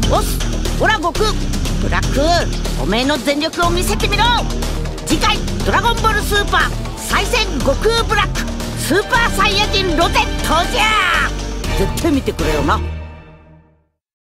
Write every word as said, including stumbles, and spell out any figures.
オス、オラ悟空、ブラック、おめえの全力を見せてみろ。次回「ドラゴンボールスーパー再戦悟空ブラックスーパーサイヤ人ロゼット」じゃ。絶対見てくれよな。